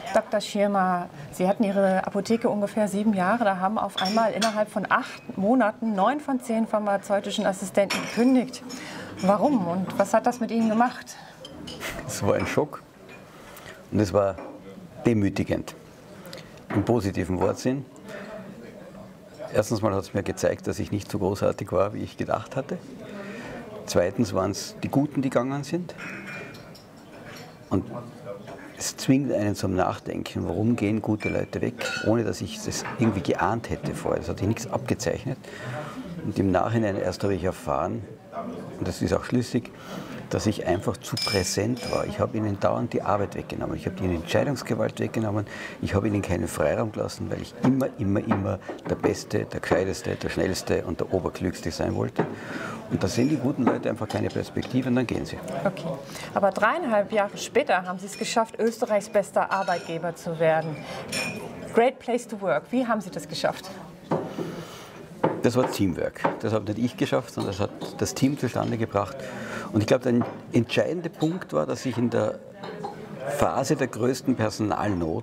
Dr. Schirmer, Sie hatten Ihre Apotheke ungefähr 7 Jahre. Da haben auf einmal innerhalb von 8 Monaten 9 von 10 pharmazeutischen Assistenten gekündigt. Warum und was hat das mit Ihnen gemacht? Es war ein Schock und es war demütigend, im positiven Wortsinn. Erstens mal hat es mir gezeigt, dass ich nicht so großartig war, wie ich gedacht hatte. Zweitens waren es die Guten, die gegangen sind. Und es zwingt einen zum Nachdenken, warum gehen gute Leute weg, ohne dass ich das irgendwie geahnt hätte vorher. Das hat sich nichts abgezeichnet. Und im Nachhinein erst habe ich erfahren, und das ist auch schlüssig, dass ich einfach zu präsent war. Ich habe ihnen dauernd die Arbeit weggenommen, ich habe ihnen Entscheidungsgewalt weggenommen, ich habe ihnen keinen Freiraum gelassen, weil ich immer der Beste, der Gescheiteste, der Schnellste und der Oberklügste sein wollte. Und da sehen die guten Leute einfach keine Perspektive und dann gehen sie. Okay, aber 3,5 Jahre später haben Sie es geschafft, Österreichs bester Arbeitgeber zu werden. Great Place to Work. Wie haben Sie das geschafft? Das war Teamwork. Das habe nicht ich geschafft, sondern das hat das Team zustande gebracht. Und ich glaube, der entscheidende Punkt war, dass ich in der Phase der größten Personalnot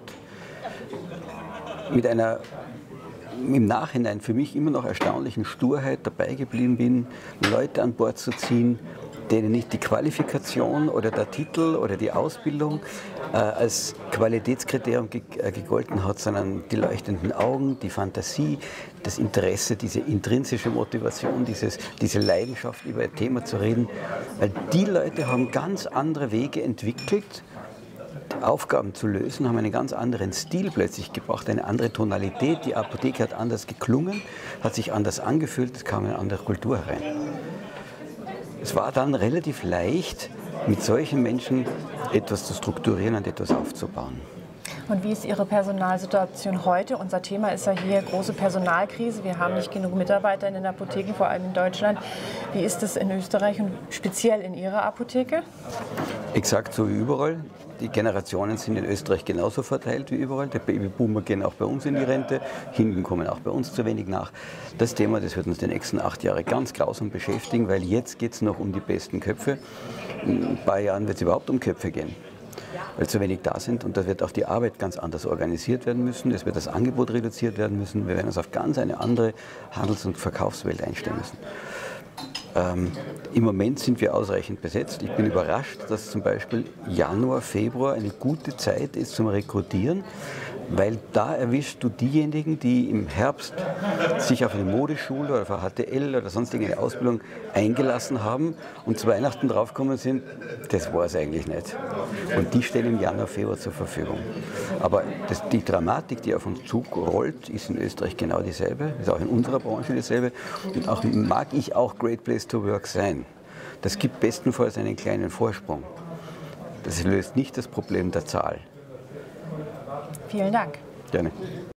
mit einer im Nachhinein für mich immer noch erstaunlichen Sturheit dabei geblieben bin, Leute an Bord zu ziehen, denen nicht die Qualifikation oder der Titel oder die Ausbildung als Qualitätskriterium gegolten hat, sondern die leuchtenden Augen, die Fantasie, das Interesse, diese intrinsische Motivation, diese Leidenschaft, über ein Thema zu reden. Weil die Leute haben ganz andere Wege entwickelt, Aufgaben zu lösen, haben einen ganz anderen Stil plötzlich gebracht, eine andere Tonalität. Die Apotheke hat anders geklungen, hat sich anders angefühlt, es kam eine andere Kultur herein. Es war dann relativ leicht, mit solchen Menschen etwas zu strukturieren und etwas aufzubauen. Und wie ist Ihre Personalsituation heute? Unser Thema ist ja hier große Personalkrise. Wir haben nicht genug Mitarbeiter in den Apotheken, vor allem in Deutschland. Wie ist es in Österreich und speziell in Ihrer Apotheke? Exakt so wie überall. Die Generationen sind in Österreich genauso verteilt wie überall. Die Babyboomer gehen auch bei uns in die Rente, hinten kommen auch bei uns zu wenig nach. Das Thema, das wird uns die nächsten 8 Jahre ganz grausam beschäftigen, weil jetzt geht es noch um die besten Köpfe. In ein paar Jahren wird es überhaupt um Köpfe gehen, weil zu wenig da sind. Und da wird auch die Arbeit ganz anders organisiert werden müssen. Es wird das Angebot reduziert werden müssen. Wir werden uns auf ganz eine andere Handels- und Verkaufswelt einstellen müssen. Im Moment sind wir ausreichend besetzt. Ich bin überrascht, dass zum Beispiel Januar, Februar eine gute Zeit ist zum Rekrutieren, weil da erwischst du diejenigen, die im Herbst sich auf eine Modeschule oder auf eine HTL oder sonstige Ausbildung eingelassen haben und zu Weihnachten draufgekommen sind, das war es eigentlich nicht. Und die stehen im Januar, Februar zur Verfügung. Aber die Dramatik, die auf uns zurollt, ist in Österreich genau dieselbe, ist auch in unserer Branche dieselbe. Und auch mag ich auch Great Place to Work sein. Das gibt bestenfalls einen kleinen Vorsprung. Das löst nicht das Problem der Zahl. Vielen Dank. Gerne.